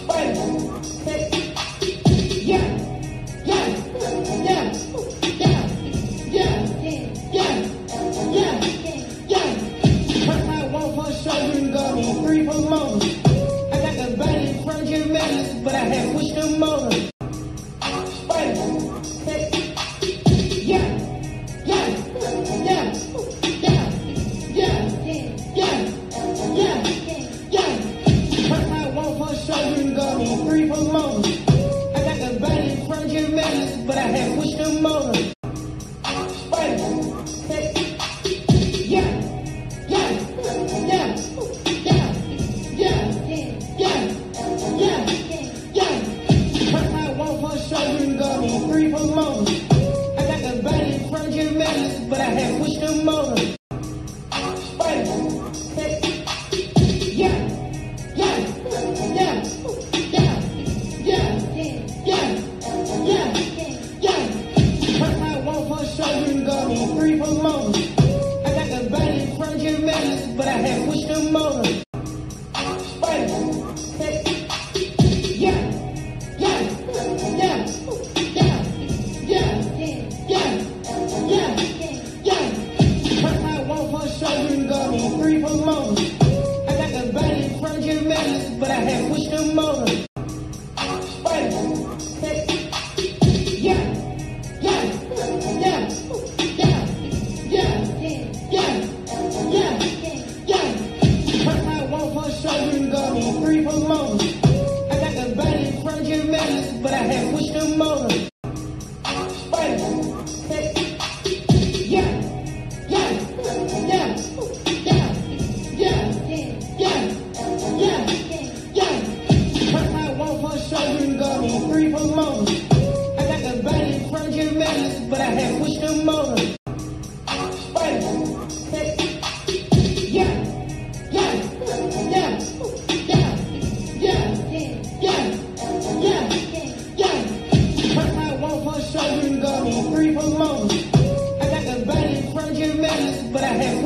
But I had pushed them over. But I had pushed them over. Three for more. I got the body in front of your madness, but I had pushed them over. Three for more. I got the body in front of your madness, but I had pushed them over. Three for more. I got the body in front of your madness, but I had pushed them over. Three for more. I got the body in front of your madness, but I had pushed them over. Three for more. I got the body in front of your madness, but I had pushed them over. Three for more. I got the body in front of your madness, but I had